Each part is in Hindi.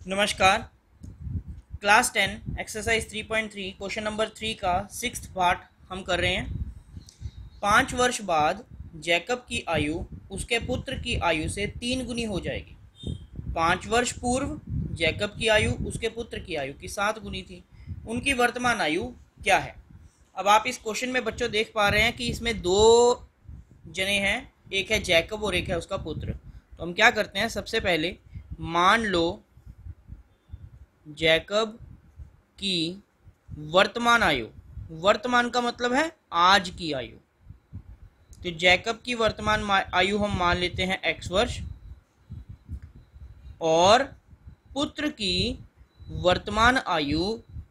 नमस्कार। क्लास 10 एक्सरसाइज 3.3 क्वेश्चन नंबर 3 का 6th पार्ट हम कर रहे हैं। 5 वर्ष बाद जैकब की आयु उसके पुत्र की आयु से 3 गुनी हो जाएगी। 5 वर्ष पूर्व जैकब की आयु उसके पुत्र की आयु की 7 गुनी थी। उनकी वर्तमान आयु क्या है? अब आप इस क्वेश्चन में बच्चों देख पा रहे हैं कि इसमें दो जने हैं, एक है जैकब और एक है उसका पुत्र। तो हम क्या करते हैं, सबसे पहले मान लो जैकब की वर्तमान आयु, वर्तमान का मतलब है आज की आयु, तो जैकब की वर्तमान आयु हम मान लेते हैं x वर्ष और पुत्र की वर्तमान आयु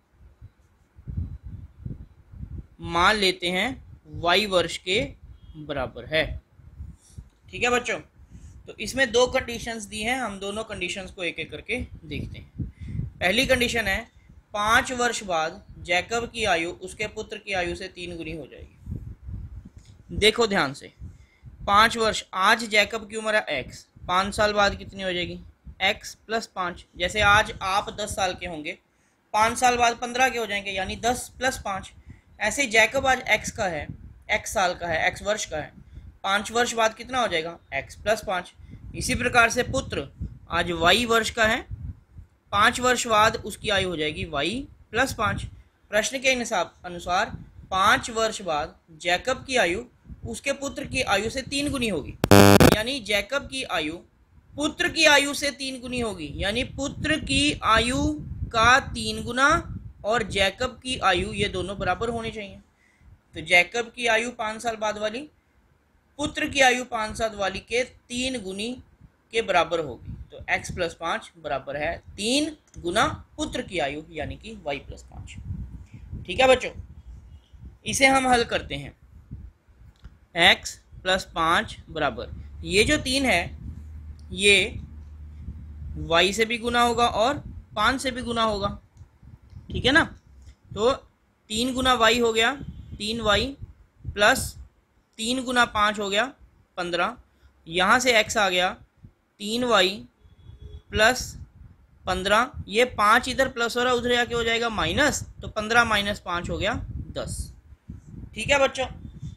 मान लेते हैं y वर्ष के बराबर है। ठीक है बच्चों, तो इसमें दो कंडीशंस दी हैं, हम दोनों कंडीशंस को एक एक करके देखते हैं। पहली कंडीशन है 5 वर्ष बाद जैकब की आयु उसके पुत्र की आयु से 3 गुनी हो जाएगी। देखो ध्यान से, 5 वर्ष, आज जैकब की उम्र है x, 5 साल बाद कितनी हो जाएगी x + 5। जैसे आज आप 10 साल के होंगे, 5 साल बाद 15 के हो जाएंगे, यानी 10 + 5। ऐसे जैकब आज x का है, x साल का है, x वर्ष का है, 5 वर्ष बाद कितना हो जाएगा x + 5। इसी प्रकार से पुत्र आज y वर्ष का है, 5 वर्ष बाद उसकी आयु हो जाएगी y + 5। प्रश्न के अनुसार 5 वर्ष बाद जैकब की आयु उसके पुत्र की आयु से 3 गुनी होगी, यानी जैकब की आयु पुत्र की आयु से 3 गुनी होगी, यानी पुत्र की आयु का 3 गुना और जैकब की आयु, ये दोनों बराबर होने चाहिए। तो जैकब की आयु 5 साल बाद वाली पुत्र की आयु 5 साल वाली के 3 गुनी के बराबर होगी। तो x + 5 बराबर है 3 गुना पुत्र की आयु, यानी कि y + 5। ठीक है बच्चों, इसे हम हल करते हैं। x + 5 बराबर, ये जो 3 है ये y से भी गुना होगा और 5 से भी गुना होगा। ठीक है ना, तो 3 गुना y हो गया 3y प्लस 3 गुना 5 हो गया 15। यहाँ से x आ गया 3y प्लस 15, ये 5 इधर प्लस हो रहा है, उधर जाके हो जाएगा माइनस, तो 15 - 5 हो गया 10। ठीक है बच्चों,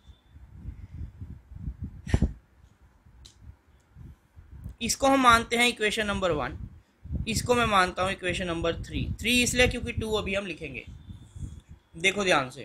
इसको हम मानते हैं इक्वेशन नंबर 1, इसको मैं मानता हूं इक्वेशन नंबर 3 इसलिए क्योंकि 2 अभी हम लिखेंगे। देखो ध्यान से,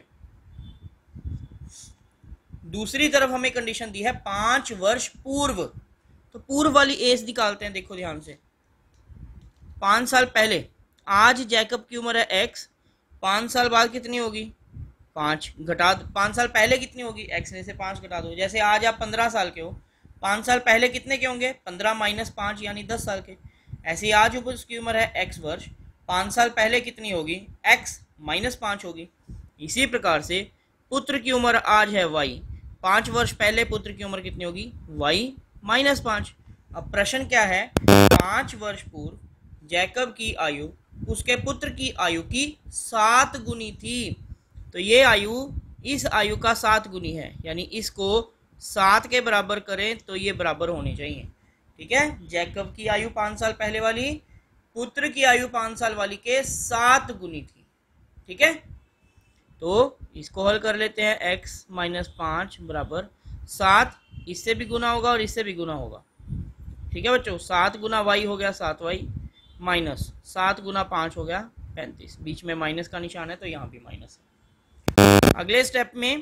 दूसरी तरफ हमें कंडीशन दी है 5 वर्ष पूर्व, तो पूर्व वाली एज निकालते हैं। देखो ध्यान से, 5 साल पहले, आज जैकब की उम्र है x, 5 साल बाद कितनी होगी 5, घटा 5 साल पहले कितनी होगी x में से 5 घटा दो। जैसे आज आप 15 साल के हो, 5 साल पहले कितने के होंगे 15 - 5 यानी 10 साल के। ऐसे आज उसकी उम्र है x वर्ष, 5 साल पहले कितनी होगी x - 5 होगी। इसी प्रकार से पुत्र की उम्र आज है y, 5 वर्ष पहले पुत्र की उम्र कितनी होगी y - 5। अब प्रश्न क्या है, 5 वर्ष पूर्व जैकब की आयु उसके पुत्र की आयु की 7 गुनी थी, तो ये आयु इस आयु का 7 गुनी है, यानी इसको 7 के बराबर करें तो ये बराबर होनी चाहिए। ठीक है, जैकब की आयु 5 साल पहले वाली पुत्र की आयु 5 साल वाली के 7 गुनी थी। ठीक है, तो इसको हल कर लेते हैं, x - 5 बराबर 7, इससे भी गुना होगा और इससे भी गुना होगा। ठीक है बच्चों, 7 गुना y हो गया 7y माइनस 7 गुना 5 हो गया 35, बीच में माइनस का निशान है तो यहाँ भी माइनस है। अगले स्टेप में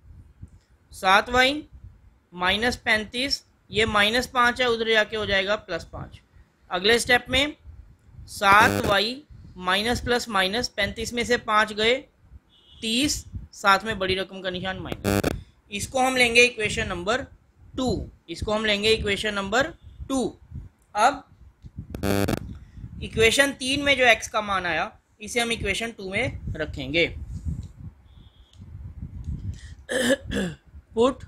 7y - 35, ये -5 है, उधर जाके हो जाएगा +5। अगले स्टेप में 7y माइनस प्लस माइनस, 35 में से 5 गए 30, साथ में बड़ी रकम का निशान माइनस। इसको हम लेंगे इक्वेशन नंबर 2, इसको हम लेंगे इक्वेशन नंबर 2। अब इक्वेशन 3 में जो x का मान आया इसे हम इक्वेशन 2 में रखेंगे। पुट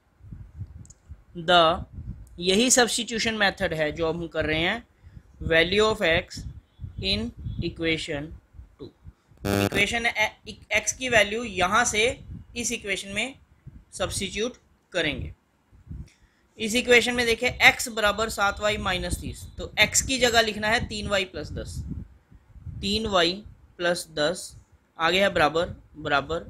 द, यही सब्स्टिट्यूशन मेथड है जो हम कर रहे हैं, value of x in equation 2। Equation x की वैल्यू यहाँ से इस इक्वेशन में सब्स्टिट्यूट करेंगे। इस इक्वेशन में देखें x बराबर 7y माइनस 30, तो x की जगह लिखना है 3y प्लस 10, 3y प्लस 10 आगे है बराबर बराबर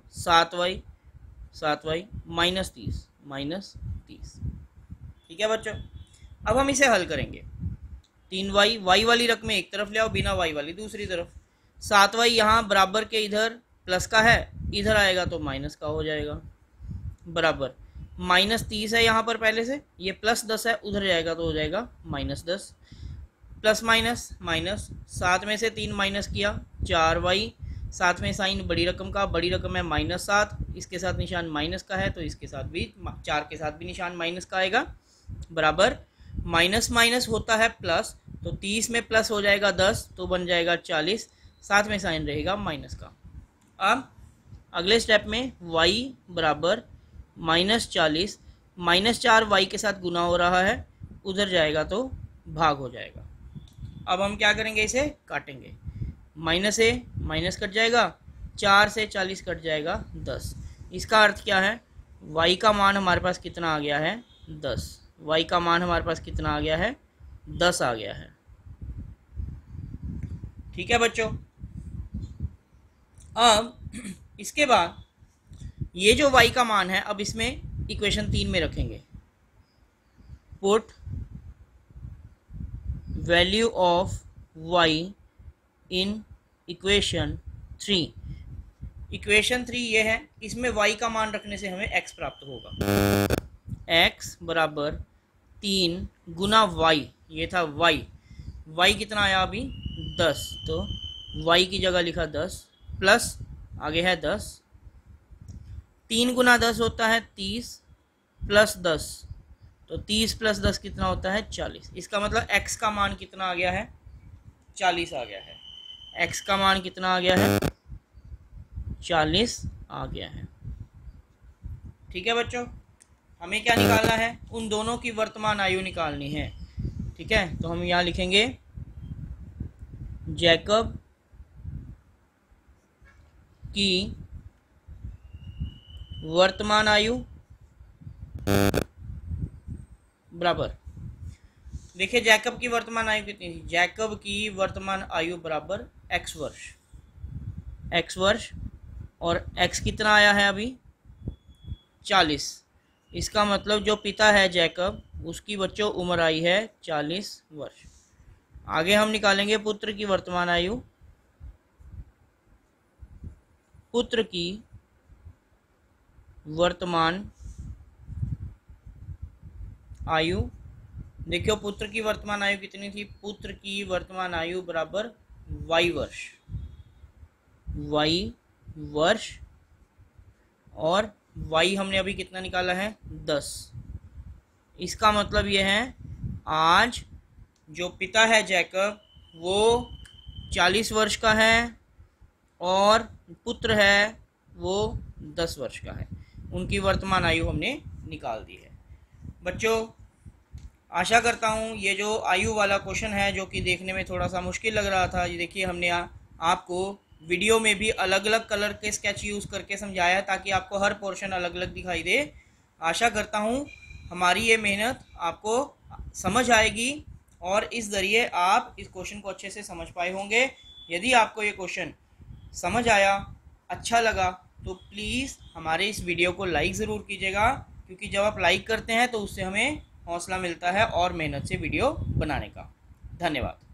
7y माइनस 30। ठीक है बच्चों, अब हम इसे हल करेंगे। 3y y वाली रकम एक तरफ ले आओ, बिना y वाली दूसरी तरफ। 7y यहाँ बराबर के इधर प्लस का है, इधर आएगा तो माइनस का हो जाएगा, बराबर माइनस 30 है यहाँ पर पहले से, ये प्लस 10 है, उधर जाएगा तो हो जाएगा माइनस 10, प्लस माइनस माइनस, 7 में से 3 माइनस किया 4y, 7 में साइन बड़ी रकम का, बड़ी रकम है -7, इसके साथ निशान माइनस का है तो इसके साथ भी 4 के साथ भी निशान माइनस का आएगा, बराबर माइनस माइनस होता है प्लस, तो 30 में प्लस हो जाएगा 10 तो बन जाएगा 40, साथ में साइन रहेगा माइनस का। अब अगले स्टेप में y बराबर -40, -4 y के साथ गुना हो रहा है, उधर जाएगा तो भाग हो जाएगा। अब हम क्या करेंगे, इसे काटेंगे, माइनस से माइनस कट जाएगा, 4 से 40 कट जाएगा 10। इसका अर्थ क्या है, y का मान हमारे पास कितना आ गया है 10, y का मान हमारे पास कितना आ गया है 10 आ गया है। ठीक है बच्चों, अब इसके बाद ये जो y का मान है, अब इसमें इक्वेशन 3 में रखेंगे। Put value of y in equation 3। Equation 3 ये है, इसमें y का मान रखने से हमें x प्राप्त होगा। x बराबर 3 गुना y, ये था y कितना आया अभी 10, तो y की जगह लिखा 10 प्लस आगे है 10, 3 गुना 10 होता है 30 प्लस 10, तो 30 प्लस 10 कितना होता है 40। इसका मतलब x का मान कितना आ गया है 40 आ गया है, x का मान कितना आ गया है 40 आ गया है। ठीक है बच्चों, हमें क्या निकालना है, उन दोनों की वर्तमान आयु निकालनी है। ठीक है, तो हम यहाँ लिखेंगे जैकब की वर्तमान आयु बराबर, देखिए जैकब की वर्तमान आयु कितनी थी, जैकब की वर्तमान आयु बराबर x वर्ष, और x कितना आया है अभी 40। इसका मतलब जो पिता है जैकब, उसकी बच्चों उम्र आई है 40 वर्ष। आगे हम निकालेंगे पुत्र की वर्तमान आयु, पुत्र की वर्तमान आयु, देखियो पुत्र की वर्तमान आयु कितनी थी, पुत्र की वर्तमान आयु बराबर y वर्ष, और y हमने अभी कितना निकाला है 10। इसका मतलब ये है आज जो पिता है जैकब वो 40 वर्ष का है और पुत्र है वो 10 वर्ष का है, उनकी वर्तमान आयु हमने निकाल दी है। बच्चों आशा करता हूँ ये जो आयु वाला क्वेश्चन है, जो कि देखने में थोड़ा सा मुश्किल लग रहा था, ये देखिए हमने आपको वीडियो में भी अलग अलग कलर के स्केच यूज़ करके समझाया ताकि आपको हर पोर्शन अलग अलग दिखाई दे। आशा करता हूँ हमारी ये मेहनत आपको समझ आएगी और इस ज़रिए आप इस क्वेश्चन को अच्छे से समझ पाए होंगे। यदि आपको ये क्वेश्चन समझ आया, अच्छा लगा, तो प्लीज़ हमारे इस वीडियो को लाइक ज़रूर कीजिएगा, क्योंकि जब आप लाइक करते हैं तो उससे हमें हौसला मिलता है और मेहनत से वीडियो बनाने का। धन्यवाद।